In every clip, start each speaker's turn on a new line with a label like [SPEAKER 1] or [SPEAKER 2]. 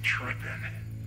[SPEAKER 1] tripping.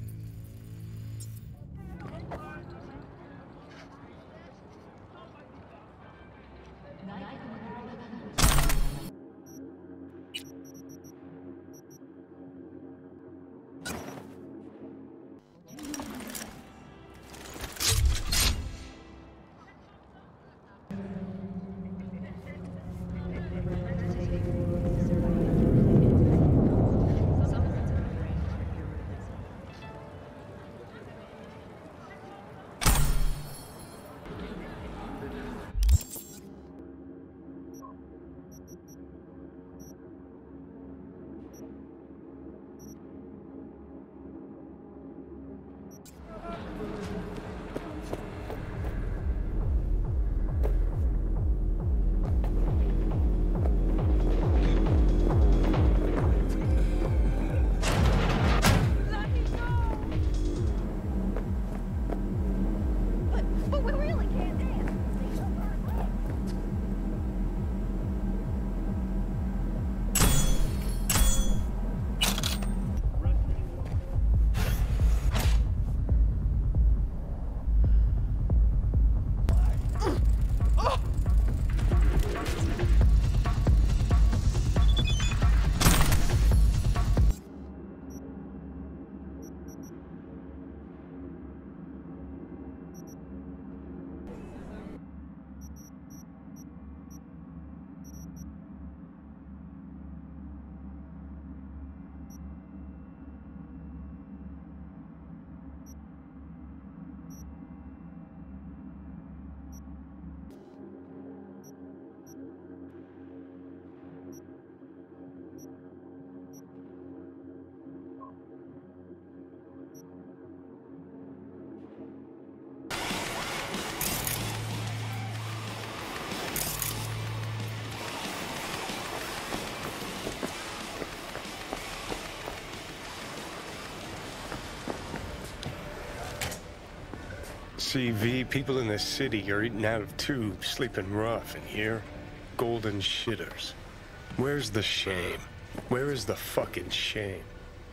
[SPEAKER 2] CV, people in this city are eating out of tubes, sleeping rough, and here, golden shitters. Where's the shame? Where is the fucking shame?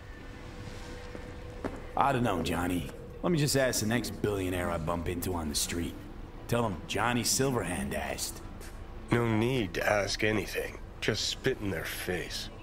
[SPEAKER 3] I don't know, Johnny. Let me just ask the next billionaire I bump into on the street. Tell him Johnny Silverhand asked.
[SPEAKER 2] No need to ask anything. Just spit in their face.